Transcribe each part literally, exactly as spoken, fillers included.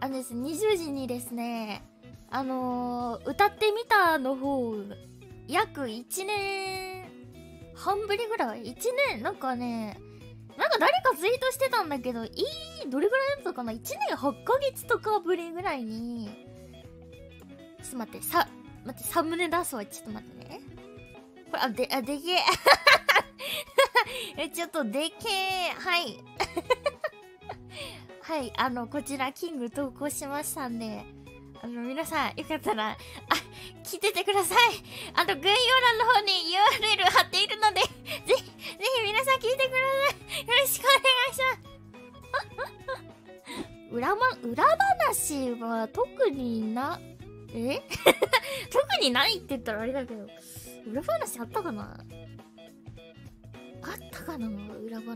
あのですね、にじゅうじにですね、あのー、歌ってみたの方、約いちねんはんぶりぐらい ?いち 年なんかね、なんか誰かツイートしてたんだけど、いい、どれぐらいだったかな ?いち 年はっかげつとかぶりぐらいに、ちょっと待って、さ、待って、サムネ出すわ。ちょっと待ってね。これ、あ、で、あ、でけえ。え、ちょっとでけえ。はい。はい、あの、こちら、キング投稿しましたんで、あの、皆さん、よかったら、あ、聞いててください。あの、概要欄の方に ユーアールエル 貼っているので、ぜひ、ぜひ皆さん聞いてください。よろしくお願いします。裏ま、裏話は特にな、え特にないって言ったらあれだけど、裏話あったかなあったかな裏話。裏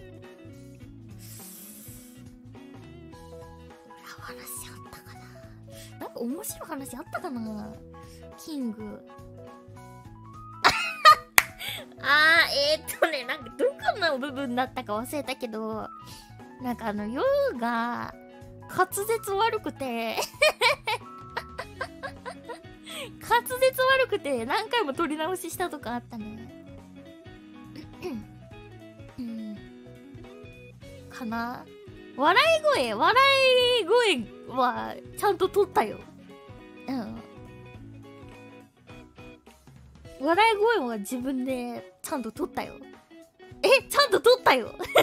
話あったかななんか面白い話あったかなキング。あー、えー、っとね、なんかどこの部分だったか忘れたけど、なんかあの、夜が滑舌悪くて、滑舌悪くて何回も撮り直ししたとかあったね。うん。かな笑い声、笑い声はちゃんと撮ったよ。うん。笑い声は自分でちゃんと撮ったよ。え、ちゃんと撮ったよ。ちゃんと撮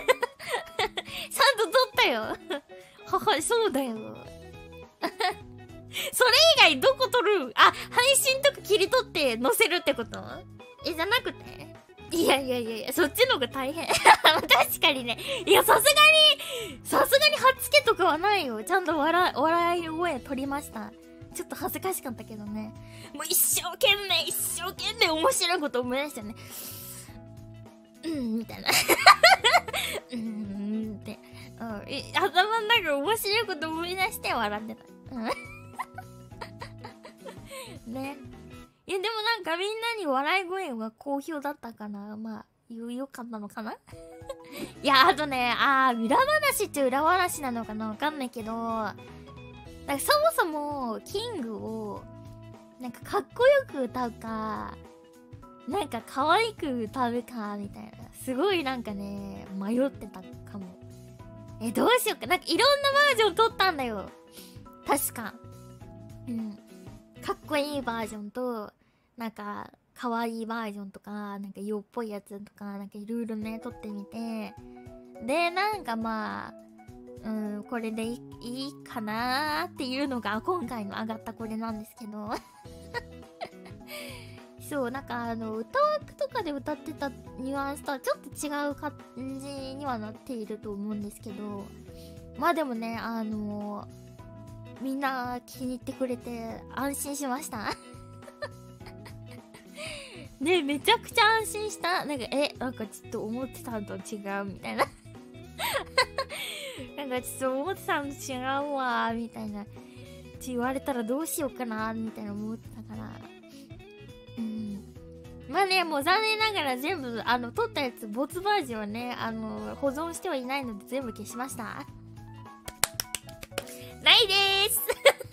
ったよ。はは、そうだよ。それ以外どこ撮るあ、配信とか切り取って載せるってことえ、じゃなくていやいやいやいや、そっちの方が大変。確かにね。いや、さすがに、さすがにはっつけとかはないよ。ちゃんと笑い、笑い声撮りました。ちょっと恥ずかしかったけどね。もう一生懸命、一生懸命面白いこと思い出したね。うん、みたいな。うーんって。うん、頭の中面白いこと思い出して笑ってた。うん。ね。いや、でもなんかみんなに笑い声が好評だったかな。まあ、よ、よかったのかな。いや、あとね、あー、裏話って裏話なのかなわかんないけど、なんかそもそも、キングを、なんかかっこよく歌うか、なんか可愛く歌うか、みたいな。すごいなんかね、迷ってたかも。え、どうしようか。なんかいろんなバージョン撮ったんだよ。確か。うん。かっこいいバージョンと、なんか、可愛いバージョンとか、なんか色っぽいやつとか、なんかいろいろね、撮ってみて、で、なんかまあ、うん、これでい い, いいかなーっていうのが今回の上がったこれなんですけど。そう、なんかあの、歌枠とかで歌ってたニュアンスとはちょっと違う感じにはなっていると思うんですけど、まあでもね、あのー、みんな気に入ってくれて安心しました。ね、めちゃくちゃ安心した。なんか、え、なんかちょっと思ってたのと違うみたいな。なんかちょっと思ってたのと違うわみたいな。って言われたらどうしようかなみたいな思ってたから。うん。まあね、もう残念ながら全部、あの、撮ったやつ、没バージョンはね、あの、保存してはいないので全部消しました。ないでーす。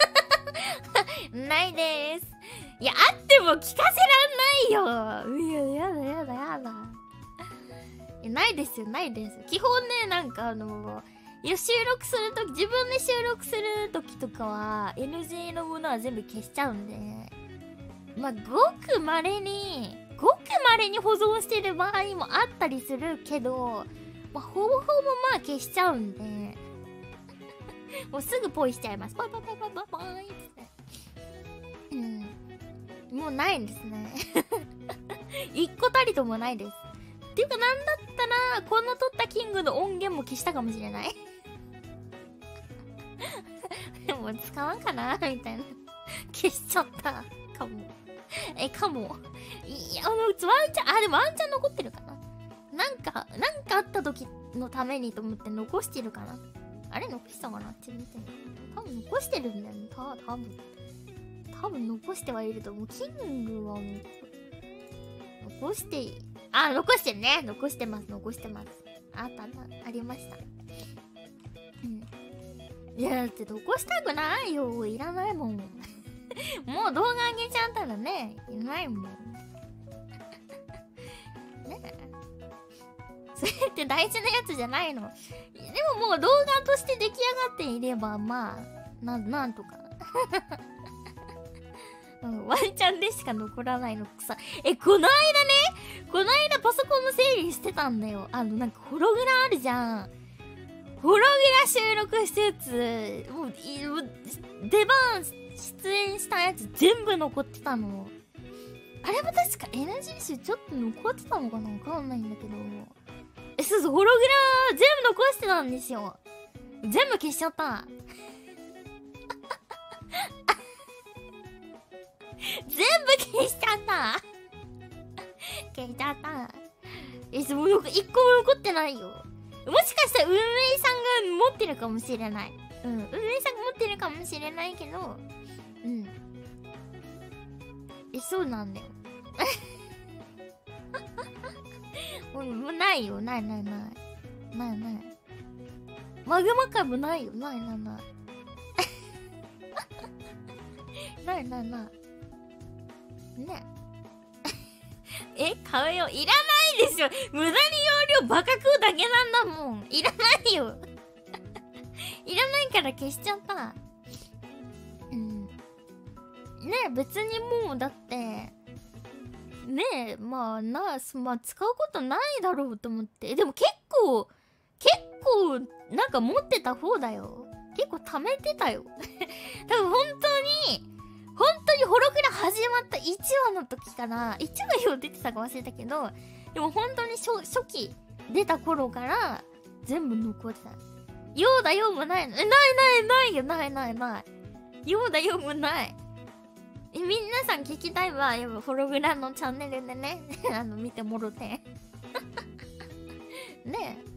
ないでーす。いや、あっても聞かせらんないよ。いや、やだやだやだ。いや、ないですよ、ないです。基本ね、なんかあの、いや、収録するとき、自分で収録するときとかは、エヌジー のものは全部消しちゃうんで、まあ、ごく稀に、ごく稀に保存してる場合もあったりするけど、まあ、ほぼほぼまあ消しちゃうんで、もうすぐポイしちゃいます。ポイポイポイポイポイポイって。うん。もうないんですね。一個たりともないです。っていうか、なんだったら、この撮ったキングの音源も消したかもしれない。でも使わんかなみたいな。消しちゃったかも。え、かも。いや、あの、ワンチャン、あ、でもワンチャン残ってるかな。なんか、なんかあった時のためにと思って残してるかな。あれ残したかなって見てみる。多分残してるんだよね。た、多分。多分残してはいると思う。キングは残して、あ、残してるね。残してます、残してます。あった、ありました。うん。 いやだって残したくないよ。いらないもん。もう動画上げちゃったらね、いらないもん。ねえ。それって大事なやつじゃないの。でももう動画として出来上がっていれば、まあ、な、なんとか。うん、ワンチャンでしか残らないのさ。え、この間ね、この間パソコンの整理してたんだよ。あの、なんかホログラあるじゃん。ホログラ収録したやつ、もう、いもう出番出演したやつ全部残ってたの。あれも確か エヌジー 集ちょっと残ってたのかなわかんないんだけど。え、そうそう、ホログラ全部残してたんですよ。全部消しちゃった。全部消しちゃった消しちゃった。え、そう、一個も残ってないよ。もしかしたら運営さんが持ってるかもしれない。うん。運営さんが持ってるかもしれないけど、うん。え、そうなんだよ。もう、もうないよ。ないないない。ないない。マグマ界もないよ。ないないない。ないないない。ねえ、買うよ。いらないでしょ。無駄に容量バカ食うだけなんだもん。いらないよ。いらないから消しちゃった。うん。ねえ、別にもう、だって、ねえ、まあ、な、まあ、使うことないだろうと思って。でも結構、結構、なんか持ってた方だよ。結構貯めてたよ。多分本当に、本当にホログラ始まったいちわの時かな。いちわよ出てたか忘れたけど、でも本当に初初期出た頃から全部残ってた。ようだよもないの。え、ないないないよ。ないないない。ようだよもない。え、みんなさん聞きたいわ。やっぱホログラのチャンネルでね、あの、見てもろて。ねえ。